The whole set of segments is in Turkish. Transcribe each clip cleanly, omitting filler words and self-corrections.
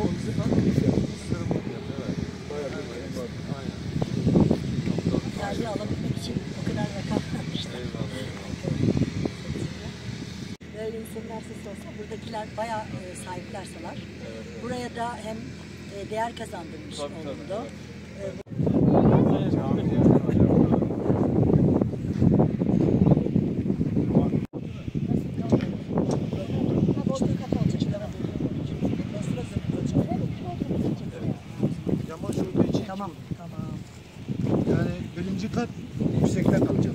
bizi kanka biz yaptık. Sizlere bunu yaptı. Evet. Bayağı bir bayım var. Aynen. Yerli alabilmek için o kadar rakam vermişler. Böyle seminersiz olsa buradakiler bayağı sahiplerseler. Evet. Buraya da hem değer kazandırmış oldu. Yamaç olduğu için Tamam, tamam. yani birinci kat yüksekte kalacak.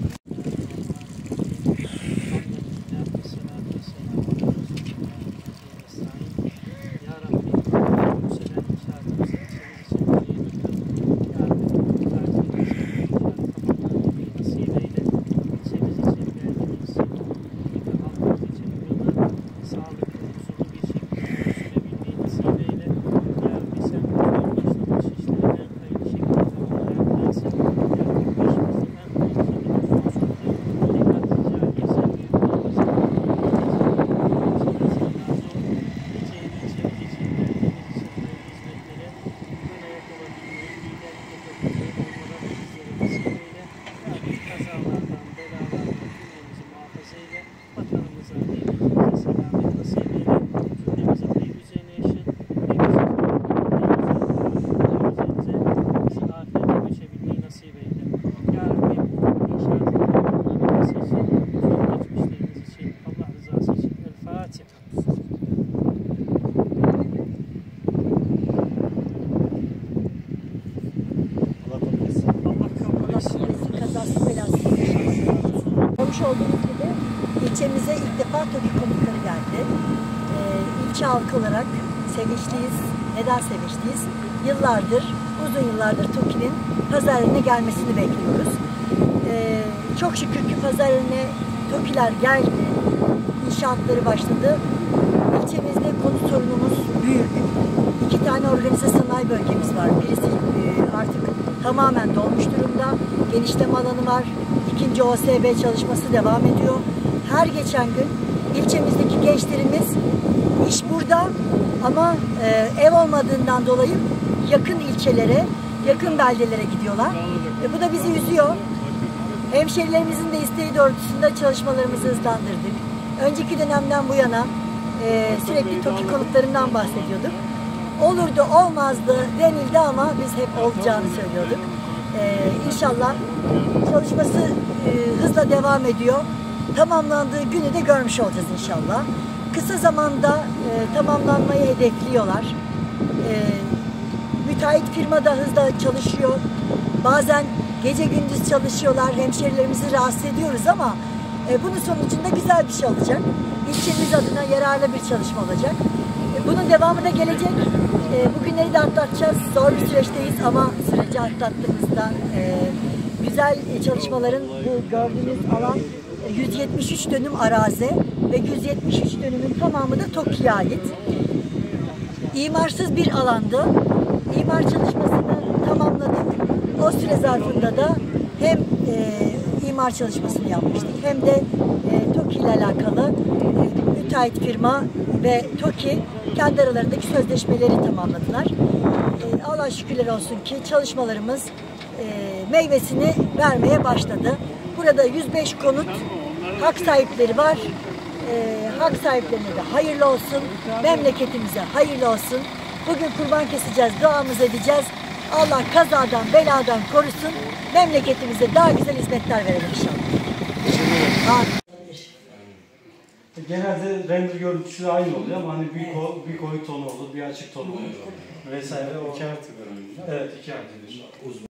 Olmuş olduğunuz gibi ilçemize ilk defa TOKİ konukları geldi. İlçe halkı olarak sevinçliyiz. Neden sevinçliyiz? Yıllardır, uzun yıllardır TOKİ'nin pazarına gelmesini bekliyoruz. Çok şükür ki pazarına TOKİ'ler geldi. İnşaatları başladı. İlçemizde konut sorunumuz büyük. 2 tane organize sanayi bölgemiz var. Birisi artık tamamen dolmuş durumda. Genişleme alanı var. İkinci OSB çalışması devam ediyor. Her geçen gün ilçemizdeki gençlerimiz iş burada ama ev olmadığından dolayı yakın ilçelere, yakın beldelere gidiyorlar. Bu da bizi üzüyor. Hemşerilerimizin de isteği doğrultusunda çalışmalarımızı hızlandırdık. Önceki dönemden bu yana sürekli TOKİ konutlarından bahsediyorduk. Olurdu olmazdı denildi ama biz hep olacağını söylüyorduk. İnşallah çalışması hızla devam ediyor. Tamamlandığı günü de görmüş olacağız inşallah. Kısa zamanda tamamlanmayı hedefliyorlar. Müteahhit firma da hızla çalışıyor. Bazen gece gündüz çalışıyorlar. Hemşerilerimizi rahatsız ediyoruz ama bunun sonucunda güzel bir şey olacak. İlçemiz adına yararlı bir çalışma olacak. Bunun devamı da gelecek. Bugünleri de atlatacağız. Zor bir süreçteyiz ama süreci atlattığımızda güzel çalışmaların bu gördüğünüz alan 173 dönüm arazi ve 173 dönümün tamamı da TOKİ'ye ait. İmarsız bir alandı. İmar çalışmasını tamamladık. O süre zarfında da hem imar çalışmasını yapmıştık hem de TOKİ ile alakalı müteahhit firma ve TOKİ kendi aralarındaki sözleşmeleri tamamladılar. Allah şükürler olsun ki çalışmalarımız meyvesini vermeye başladı. Burada 105 konut hak sahipleri var. Hak sahiplerine de hayırlı olsun. Memleketimize hayırlı olsun. Bugün kurban keseceğiz, duamızı edeceğiz. Allah kazadan, beladan korusun. Memleketimize daha güzel hizmetler verelim inşallah. Genelde render görüntüsü aynı oluyor ama hani bir koyu tonu olur, bir açık tonu olur vesaire. O 2 artı. Evet, 2 artı.